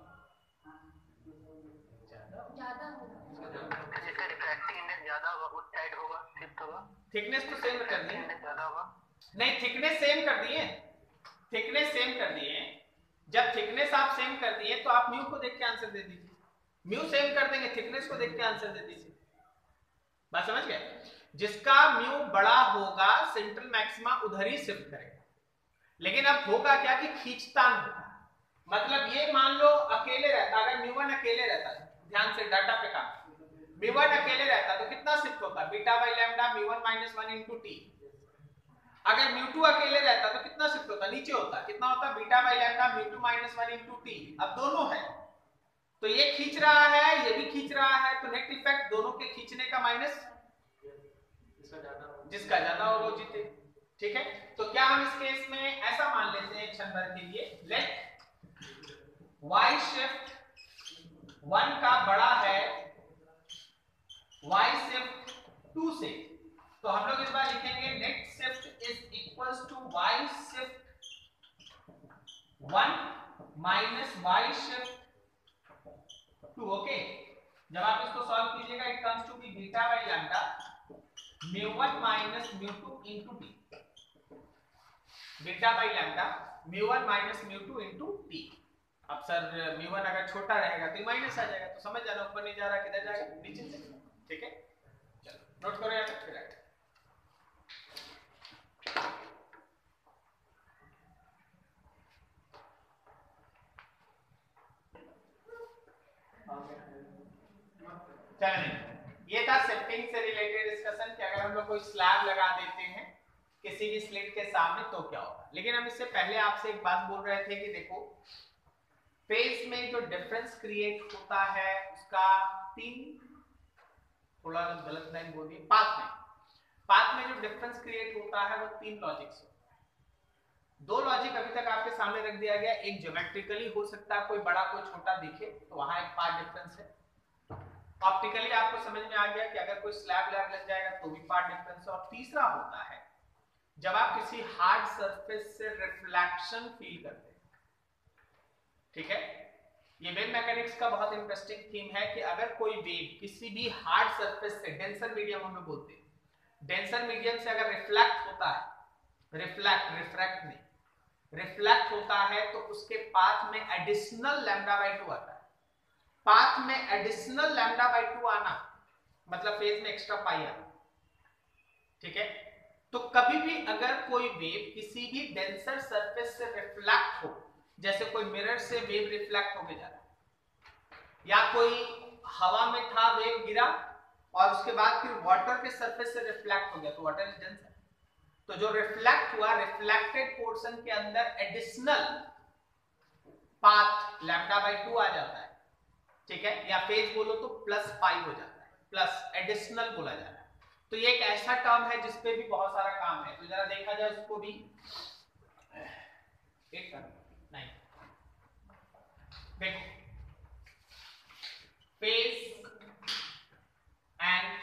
ज्यादा ज्यादा होगा, जैसे रिफ्रैक्टिव इंडेक्स ज्यादा होगा उस साइड होगा शिफ्ट होगा, थिकनेस तो सेम कर दिए, ज्यादा होगा नहीं थिकनेस सेम कर दिए, थिकनेस सेम कर दिए। जब थिकनेस आप सेम कर दिए तो आप म्यू को देख के आंसर दे दीजिए, म्यू सेम कर देंगे, थिकनेस को देख के आंसर दे दीजिए। बात समझ गए? जिसका म्यू बड़ा होगा सेंट्रल मैक्सिमा उधर ही शिफ्ट करेगा, लेकिन अब होगा क्या कि खींचतान होगा। मतलब ये मान लो अकेले रहता, अगर म्यू वन अकेले रहता, ध्यान से डाटा पे काम, म्यू वन अकेले रहता तो कितना शिफ्ट होता? Beta by lambda mu one minus one into t. अगर म्यू टू अकेले रहता तो कितना शिफ्ट होता? नीचे होता, कितना होता? Beta by lambda mu two minus one into t. अब दोनों है तो ये खींच रहा है, ये भी खींच रहा है, तो नेट इफेक्ट दोनों के खींचने का माइनस जिसका ज्यादा हो वो जीते। ठीक है, तो क्या हम इस केस में ऐसा मान लेते हैं क्षण भर के लिए, लेट वाई शिफ्ट वन का बड़ा है वाई शिफ्ट टू से, तो हम लोग इस बार लिखेंगे net shift is equals to y shift one minus y shift two. Okay, जब आप इसको सॉल्व कीजिएगा it comes to be beta by lambda mu one minus mu two into t, beta by lambda mu one minus mu two into t. अब sir mu one अगर छोटा रहेगा तो minus आ जाएगा, तो समझ जाना ऊपर नहीं जा रहा, किधर जाएगा? नीचे से। ठीक है, चलो नोट करो यार, फिर ये था शिफ्टिंग से रिलेटेड डिस्कशन कि अगर हम लोग कोई स्लैब लगा देते हैं किसी भी स्लिट के सामने तो क्या होगा। लेकिन हम इससे पहले आपसे एक बात बोल रहे थे कि देखो फेज में जो डिफरेंस क्रिएट होता है उसका तीन, थोड़ा गलत लाइन बोल दिए, पाथ में पाथ में जो डिफरेंस क्रिएट होता है वो तीन लॉजिक्स होता है। दो लॉजिक अभी तक आपके सामने रख दिया गया, एक ज्योमेट्रिकली हो सकता है, कोई बड़ा कोई छोटा दिखे तो वहां एक पाथ डिफरेंस है। ऑप्टिकली आपको समझ में आ गया कि अगर कोई स्लैब लैब लग जाएगा तो भी पाथ डिफरेंस है। और तीसरा होता है जब आप किसी हार्ड सरफेस से रिफ्लेक्शन फील करते हैं, ठीक है। ये वेव मैकेनिक्स का बहुत इंटरेस्टिंग थीम है कि अगर कोई वेव किसी भी हार्ड सरफेस से, डेंसर मीडियम हम लोग बोलते हैं, डेंसर मीडियम से अगर रिफ्लेक्ट होता है, रिफ्लेक्ट रिफ्रैक्ट नहीं, रिफ्लेक्ट होता है तो उसके पाथ में एडिशनल लैम्डा बाई टू आता है। पाथ में एडिशनल लैम्डा बाई टू आना मतलब फेज में एक्स्ट्रा पाई आना, ठीक है। तो कभी भी अगर कोई वेव किसी भी डेंसर सरफेस से रिफ्लेक्ट हो, जैसे कोई मिरर से वेव रिफ्लेक्ट होके जा रहा है या कोई हवा में था वेव गिरा और उसके बाद फिर वाटर के सरफेस से रिफ्लेक्ट हो गया तो वाटर इज डेंसर। तो जो रिफ्लेक्ट हुआ, रिफ्लेक्टेड पोर्शन के अंदर additional path lambda by two आ जाता है, ठीक है। या फेज बोलो तो प्लस पाई हो जाता है, प्लस एडिशनल बोला जाता है। तो ये एक ऐसा टर्म है जिसपे भी बहुत सारा काम है। तो जरा देखा जाए उसको भी, एक नहीं देखो, phase and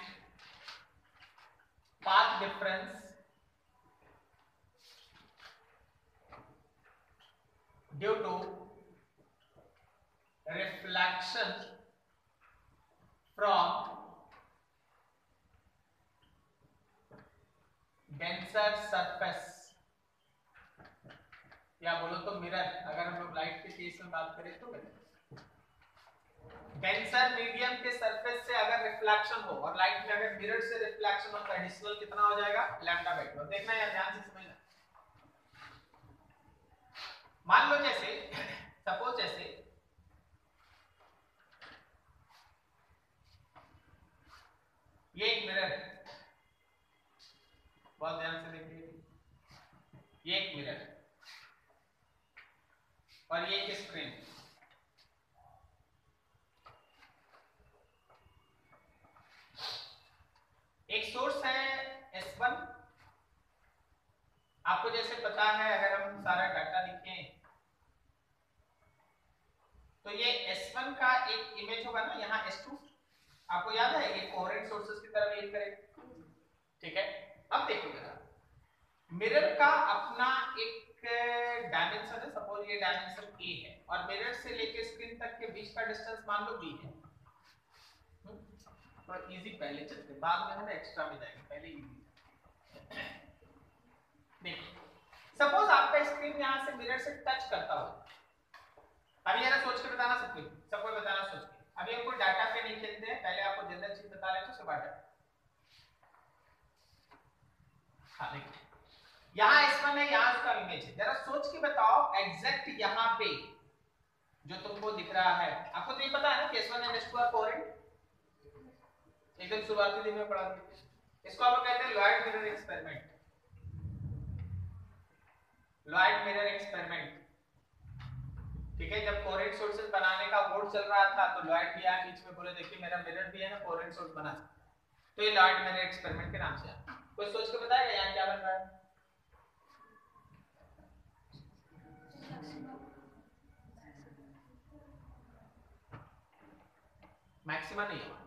path difference due to reflection from denser surface, या बोलो तो मिरर, अगर हम लोग लाइट के केस में बात करें तो डेंसर मीडियम के सरफेस से अगर रिफ्लेक्शन हो और लाइट में अगर मिरर से रिफ्लेक्शन हो तो एडिशनल कितना हो जाएगा, लैम्डा बाई टू। देखना यार, ध्यान से समझना। मान लो जैसे सपोज जैसे ये एक मिरर है, बहुत ध्यान से देखिए, ये एक मिरर और ये एक स्क्रीन। एक सोर्स है एस वन, आपको जैसे पता है अगर हम सारा डाटा लिखें तो ये एस वन का एक इमेज होगा ना, यहाँ एस टू, आपको याद है ये कोहेरेंट सोर्सेस की तरह बिहेव करेगा, ठीक है। अब देखो जरा, मिरर का अपना एक डायमेंशन है, सपोज ये डायमेंशन ए है और मिरर से लेके स्क्रीन तक के बीच का डिस्टेंस मान लो बी है। थोड़ा इजी पहले चलते, बाद में हम एक्स्ट्रा में जाएंगे, पहले इजी। देखो सपोज आपका स्क्रीन यहां से मिरर से टच करता हो, अभी जरा सोच के बताना, सब कुछ सबको बताना सोच के। अभी हम कोई डाटा पे नहीं खेलते हैं, पहले आपको जनरल चीज बता रहे हैं, उसके बाद डाटा। हाँ देखिए यहाँ एस वन है, यहाँ उसका इमेज है, जरा सोच के बताओ एग्जैक्ट यहाँ पे जो तुमको दिख रहा है, आपको तो ये पता है ना कि S one and S two are coherent, एकदम शुरुआती दिन में पढ़ा दिया। इसको आप लोग कहते हैं Lloyd mirror experiment, Lloyd mirror experiment, ठीक है। जब कोहेरेंट सोर्सेस बनाने का बोर्ड चल रहा था तो लॉयड भी आया बीच में, बोले देखिए मेरा मिरर भी है ना, कोहेरेंट सोर्स बना सकता है, तो ये लॉयड मिरर एक्सपेरिमेंट के नाम से आता है। कोई सोच के बताएगा यहाँ क्या बन रहा है? मैक्सिमा नहीं है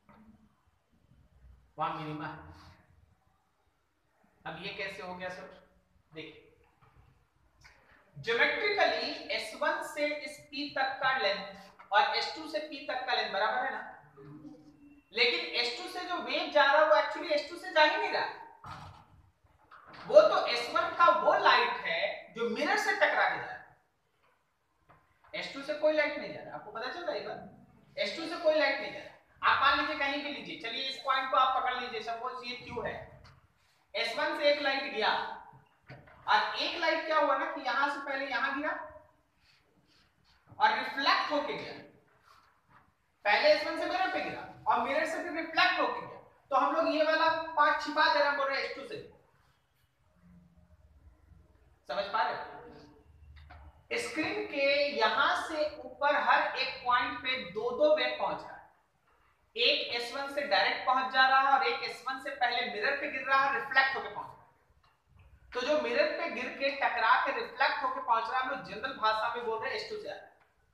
वहां, मिनिमा है। अब ये कैसे हो गया सर? देखिए ज्योमेट्रिकली एस वन से इस P तक का लेंथ और एस टू से P तक का लेंथ बराबर है ना, लेकिन एस टू से जो वेव जा रहा है वो एक्चुअली एस टू से जा ही नहीं रहा, वो तो एस वन का वो लाइट है जो मिरर से टकरा के जा रहा है। एस टू से कोई लाइट नहीं जा रहा, आपको पता चल रहा है बात? एस टू से कोई लाइट नहीं जा रहा। आप मान लीजिए कहीं भी लीजिए, चलिए इस पॉइंट को आप पकड़ लीजिए, सपोज ये Q है, एस वन से एक लाइट गया और एक लाइट क्या हुआ ना कि यहां से पहले यहां गिरा और रिफ्लेक्ट होके गया, पहले एस वन से मिरर पे गिरा और मिरर से फिर रिफ्लेक्ट होके गया, तो हम लोग ये वाला पार्ट छिपा दे रहे हैं, बोल रहे हैं एच टू से। समझ पा रहे हो? स्क्रीन के यहां से ऊपर हर एक पॉइंट पे दो दो वेव पहुंच रहा है, एक एस वन से डायरेक्ट पहुंच जा रहा है और एक एस वन से पहले मिरर पे गिर रहा है, रिफ्लेक्ट होके पहुंच रहा है। तो जो मिरर पे गिर के टकरा के रिफ्लेक्ट होके पहुंच रहा है, हम लोग जनरल भाषा में बोल रहे हैं एच टू से आ रहा है,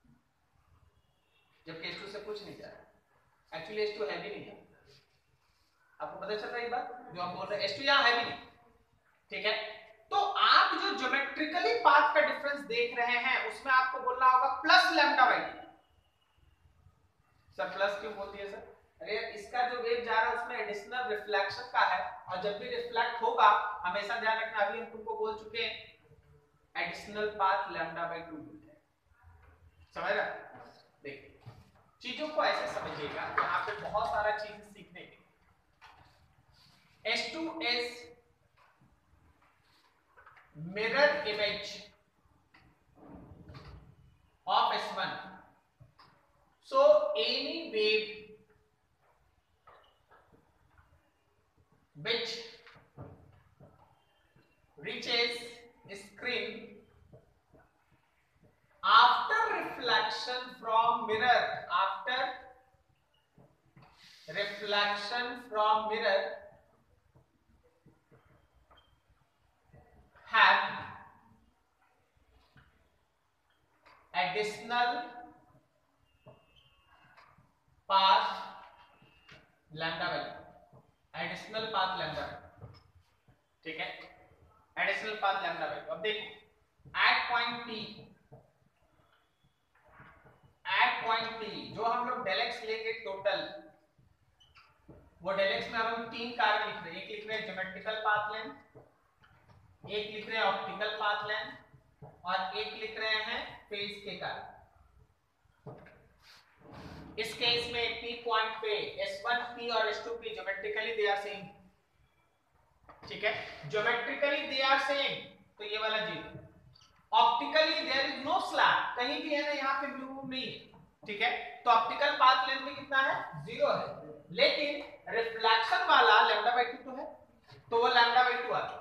जबकि एच टू से कुछ नहीं जा रहा। एक्चुअली एच टू है भी नहीं, आपको पता चल रहा है ये बात जो आप बोल रहे हैं, एच टू यहां है भी नहीं, ठीक है। तो आप जो ज्योमेट्रिकली पाथ का डिफरेंस देख रहे हैं उसमें आपको बोलना होगा plus lambda by two. Sir plus क्यों बोल दिया सर? अरे इसका जो वेव जा रहा है उसमें एडिशनल रिफ्लेक्शन का है, और जब भी रिफ्लेक्ट होगा हमेशा ध्यान रखना, अभी हम तुमको बोल चुके हैं additional path lambda by two है। समझ रहा? देखिए चीजों को ऐसे समझिएगा, यहाँ पे बहुत सारा चीज सीखने के। H two is mirror image of S one. So any wave which reaches screen after reflection from mirror, after reflection from mirror have additional path lambda by additional path lambda, ठीक है, additional path lambda by। अब देखो at point P, at point P जो हम लोग del x लेंगे total, वो del x में अब हम तीन कार्य लिख रहे हैं, एक लिख रहे हैं ज्योमेट्रिकल पाथ लेंथ, एक लिख रहे हैं ऑप्टिकल पाथ लेंथ, और एक लिख रहे हैं फेज के कारण। इस केस में P पॉइंट पे एस वन P और S two P geometrically they are same, ठीक है, ज्योमेट्रिकली दे आर सेम, तो ये वाला zero. Optically there is no slab, कहीं भी है ना यहाँ पे ब्लू नहीं है, ठीक है, तो ऑप्टिकल पाथ लेंथ में कितना है? जीरो है, लेकिन रिफ्लेक्शन वाला लैम्डा बाई टू तो है, तो वो लैम्डा बाई टू आता है।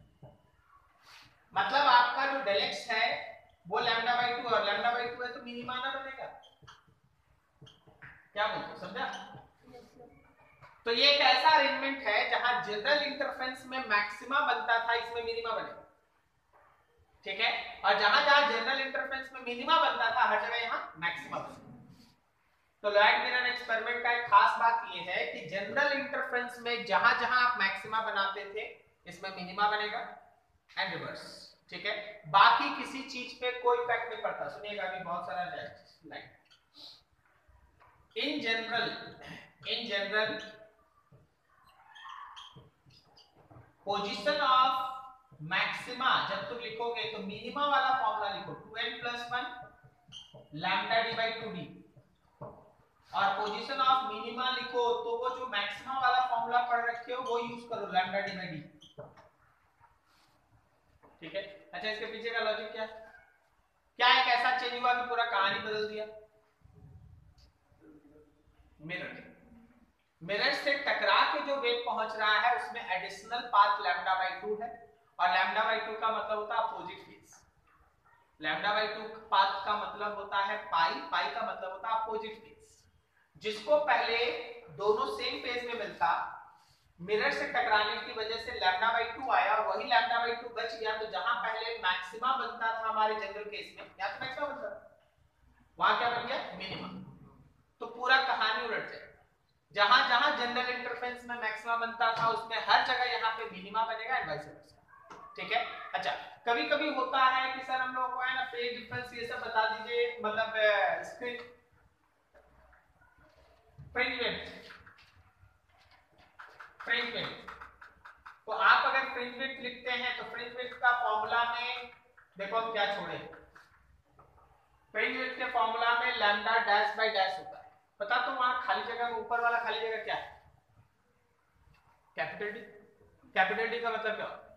मतलब आपका जो del x है वो लैम्डा बाई टू और लैम्डा बाई टू है, तो मिनिमा ना बनेगा। क्या बोलते हो, समझा? तो ये एक ऐसा अरेंजमेंट है जहां जनरल इंटरफेरेंस में मैक्सिमा बनता था, इसमें मिनिमा बनेगा, ठीक है, और जहां जहां जनरल इंटरफेरेंस में मिनिमा बनता था हर जगह यहां मैक्सिमा बनेगा। तो लॉयड मिरर एक्सपेरिमेंट का एक खास बात ये है कि जनरल इंटरफेरेंस में जहां जहां आप मैक्सिमा बनाते थे इसमें मिनिमा बनेगा एंड रिवर्स, ठीक है, बाकी किसी चीज पे कोई इफेक्ट नहीं पड़ता। सुनिएगा अभी बहुत सारा line. In general in general position of maxima जब तुम लिखोगे तो मिनिमा वाला फॉर्मूला लिखो, two n plus one lambda D by two d, और पोजीशन ऑफ मिनिमा लिखो तो वो जो मैक्सिमा वाला फॉर्मूला पढ़ रखे हो वो यूज करो, लैम्डा डी बाई डी, ठीक है। अच्छा इसके पीछे का लॉजिक क्या है? क्या एक ऐसा चेंज हुआ कि पूरा कहानी बदल दिया? मिरर मिरर से टकरा के जो वेव पहुंच रहा है उसमें additional path lambda by two है, और लैम्डा बाई टू का मतलब होता है opposite phase. Lambda by two path का मतलब होता है पाई, पाई का मतलब होता है अपोजिट फेज। जिसको पहले दोनों सेम फेज में मिलता, मिरर से टकराने की वजह से लैम्डा बाई टू आया, और वही लैम्डा बाई टू बच गया, तो जहां पहले मैक्सिमा बनता था हमारे जनरल केस में, या तो मैक्सिमा बनता था, वहां क्या बन गया? मिनिमम। तो पूरा कहानी उलट जाए, जहां जहां जनरल इंटरफेरेंस में मैक्सिमा बनता था उसमें हर जगह यहाँ पे मिनिमा बनेगा एंड वाइस वर्सा, ठीक है। अच्छा कभी कभी होता है कि सर हम लोगों को है ना फेज डिफरेंस ये सब बता दीजिए, मतलब screen fringe width fringe width, तो आप अगर फ्रिंज विड्थ लिखते हैं तो फ्रिंज विड्थ का फॉर्मूला में देखो हम क्या छोड़े, फ्रिंज विड्थ के फॉर्मूला में लैम्डा डैश बाय डैश होता है, पता तो वहां खाली जगह में ऊपर वाला खाली जगह क्या है? Capital D. कैपिटल डी का मतलब क्या होता है?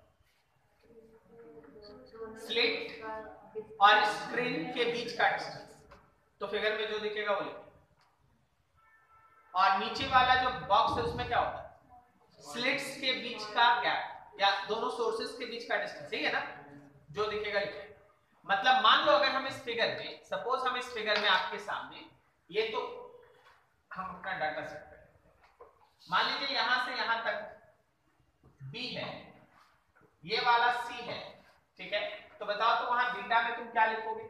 स्लिट और स्क्रीन के बीच का डिस्टेंस, तो फिगर में जो दिखेगा वो लिखिए, और नीचे वाला जो बॉक्स है उसमें क्या होता है, स्लिट्स के बीच का गैप या दोनों सोर्सेस के बीच का डिस्टेंस, सही है ना, जो दिखेगा लिखेगा। मतलब मान लो अगर हम इस फिगर में, सपोज हम इस फिगर में आपके सामने, ये तो हम अपना डाटा सेट करें, मान लीजिए यहां से यहां तक B है, ये वाला C है, ठीक है, तो बताओ तो वहां बीटा में तुम क्या लिखोगे,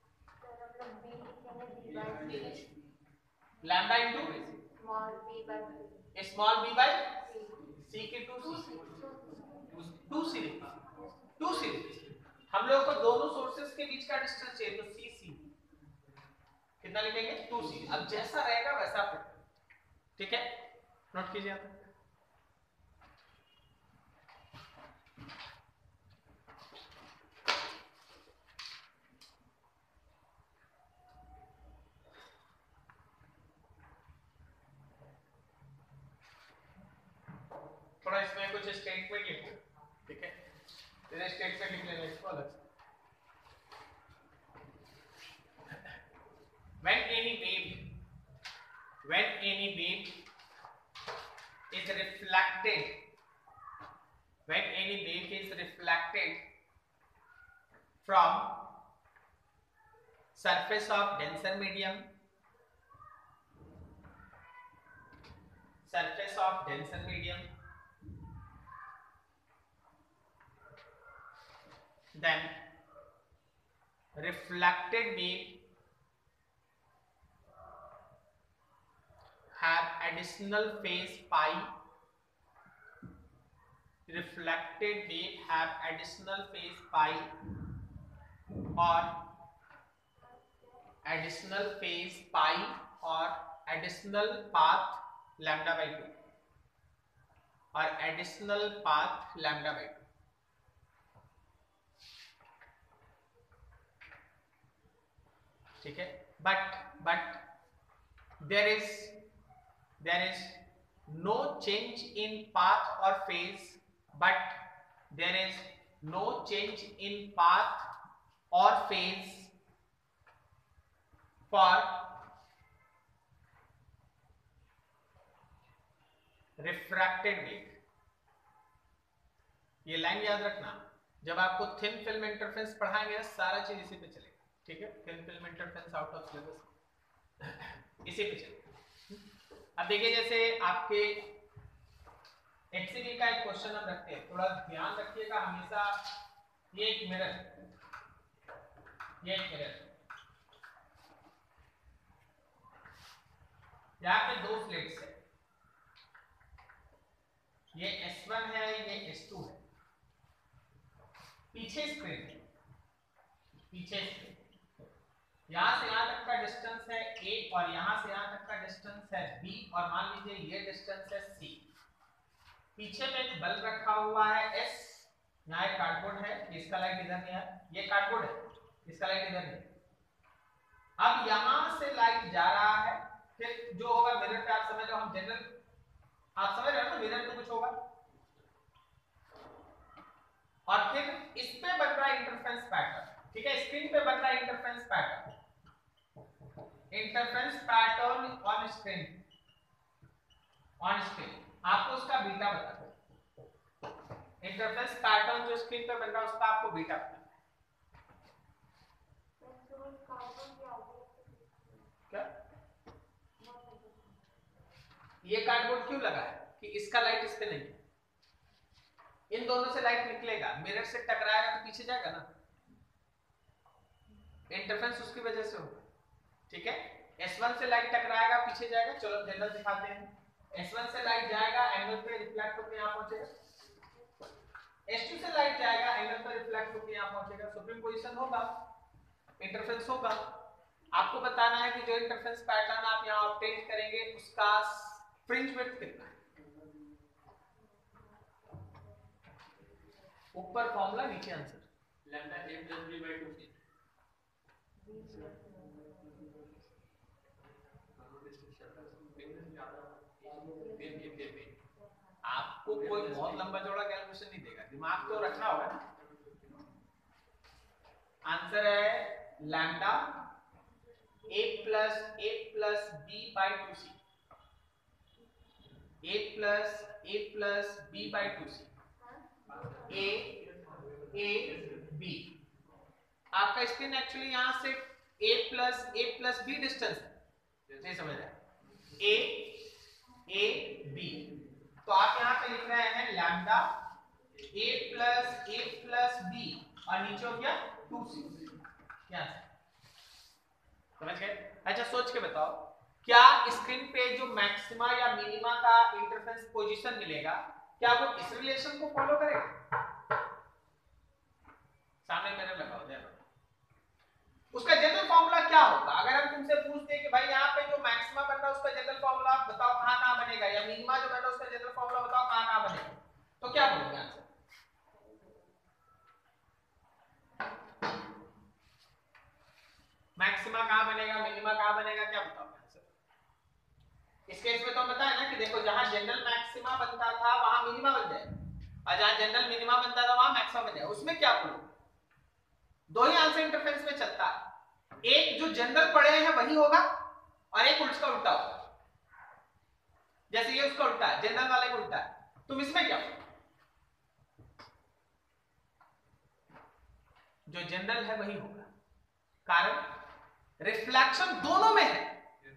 lambda into small b by small b by c के two c two c two c हम लोग को दोनों सोर्सेस के बीच का डिस्टेंस चाहिए, तो सी सी कितना लिखेंगे, टू सी। अब जैसा रहेगा वैसा फिर, ठीक है, नोट कीजिए आप। थोड़ा इसमें कुछ स्टेटमेंट लिखो, ठीक है, तेरे स्टेटमेंट लिख लेना इसको अलग से। When any wave, when any wave is reflected, when any wave is reflected from surface of denser medium, surface of denser medium, then reflected wave have additional phase pi, reflected wave have additional phase pi or additional phase pi or additional path lambda by two or additional path lambda by two, ठीक है, but but there is there is no change in path or phase, but there is no change in path or phase for refracted wave। ये line याद रखना, जब आपको thin film interference पढ़ाएंगे ना, सारा चीज इसी पे चलेगा, ठीक है, thin film interference out of syllabus इसी पे चलेगा। अब देखिए जैसे आपके एक्सईबी का एक क्वेश्चन हम रखते हैं, थोड़ा ध्यान रखिएगा हमेशा, ये एक मिरर, ये एक मिरर, यहाँ पे दो स्लिट्स है, ये एस वन है, ये एस टू है, पीछे स्क्रीन है, पीछे स्क्रीन, यहां से यहां तक का डिस्टेंस है a और यहां से यहां तक का डिस्टेंस है b और मान लीजिए ये डिस्टेंस है c। पीछे में एक बल्ब रखा हुआ है s, यहाँ एक कार्डबोर्ड है, इसका लाइट इधर नहीं है, ये कार्डबोर्ड है, इसका लाइट इधर नहीं। अब यहां से लाइट जा रहा है, फिर जो होगा मिरर पे आप समझ लो, हम जनरल आप समझ रहे हो ना, मिरर में कुछ होगा और फिर इस पे बन रहा है इंटरफेरेंस पैटर्न, ठीक है, स्क्रीन पे बन रहा है interference pattern, interference pattern on screen, on screen आपको उसका बीटा बताना है, इंटरफेरेंस पैटर्न जो स्क्रीन पे बन रहा है उसका आपको बीटा बताना है। क्या ये कार्डबोर्ड क्यों लगा है कि इसका लाइट इस पे नहीं है, इन दोनों से लाइट निकलेगा, मिरर से टकराएगा तो पीछे जाएगा ना, इंटरफेरेंस उसकी वजह से होगा, ठीक है, एस वन से लाइट टकराएगा पीछे जाएगा, चलो जनरल दिखाते हैं, एस वन से लाइट जाएगा एंगल पे रिफ्लेक्ट होकर यहां पहुंचेगा, एस टू से लाइट जाएगा एंगल पे रिफ्लेक्ट होकर यहां पहुंचेगा, सुप्रीम पोजीशन होगा, इंटरफेरेंस होगा। आपको बताना है कि जो इंटरफेरेंस पैटर्न आप यहां ऑब्टेन करेंगे उसका फ्रिंज विड्थ कितना है, ऊपर फॉर्मूला नीचे answer, lambda a plus b by two c. आपको कोई बहुत लंबा चौड़ा कैलकुलेशन नहीं देगा, दिमाग तो रखना होगा ना। आंसर है lambda a plus a plus b by two c, a plus a plus b by two c, a a b. आपका स्क्रीन एक्चुअली यहां से a plus a plus b distance नहीं समझ रहे, a a b, तो आप यहां पे लिख रहे हैं lambda a plus a plus b और नीचे हो गया टू सी, यहां से समझ गए। अच्छा सोच के बताओ, क्या स्क्रीन पे जो मैक्सिमा या मिनिमा का इंटरफेरेंस पोजीशन मिलेगा, क्या वो इस रिलेशन को फॉलो करेगा? सामने मैंने लगाओ दे, उसका जनरल फॉर्मूला क्या होगा? अगर हम तुमसे पूछते हैं कि भाई यहाँ पे जो मैक्सिमा बन रहा है उसका जनरल फॉर्मूला बताओ कहां कहां बनेगा, या मिनिमा जो बन रहा है उसका जनरल फॉर्मूला बताओ कहां कहां बनेगा, तो क्या बोलोगे आंसर? मैक्सिमा कहां बनेगा, मिनिमा कहां बनेगा, क्या बताओ आंसर? इस केस में तो हम बताया ना कि देखो जहां जनरल मैक्सिमा बनता था वहां मिनिमा बन जाएगा, और जहां जनरल मिनिमा बनता था वहां मैक्सिमा बन जाएगा। उसमें क्या बोलोगे? दो ही आंसर इंटरफेरेंस में चलता है, एक जो जनरल पढ़े हैं वही होगा और एक उसका उल्टा होगा। जैसे ये उसका उल्टा है, जनरल वाले का उल्टा है, तुम इसमें क्या हो? जो जनरल है वही होगा, कारण रिफ्लेक्शन दोनों में है,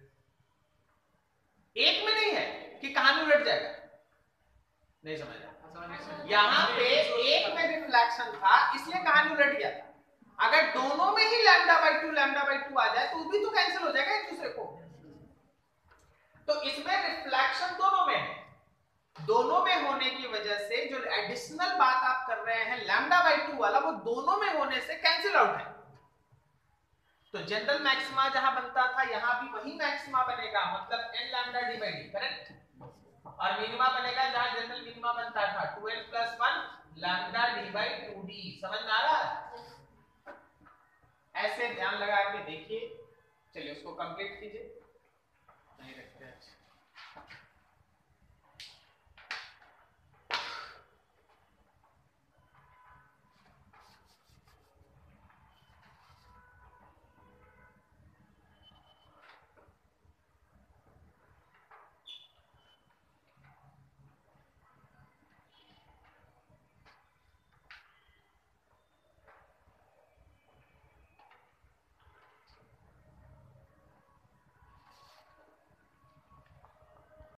एक में नहीं है कि कहानी उलट जाएगा। नहीं समझ रहा, यहां पे एक में रिफ्लेक्शन था इसलिए कहानी उलट गया था। अगर दोनों में ही lambda by two lambda by two आ जाए तो भी तो कैंसिल हो जाएगा एक दूसरे को। तो इसमें रिफ्लेक्शन दोनों में है, दोनों में होने की वजह से जो एडिशनल बात आप कर रहे हैं लैम्डा बाई टू वाला, वो दोनों में होने से कैंसिल आउट है। तो जनरल मैक्सिमा जहां बनता था यहां भी वही मैक्सिमा बनेगा, मतलब n lambda D by D, correct. और मिनिमा बनेगा जहां जनरल मिनिमा बनता था twelve plus one lambda D by two d. समझ में आ रहा है? ऐसे ध्यान लगा के देखिए, चलिए उसको कंप्लीट कीजिए।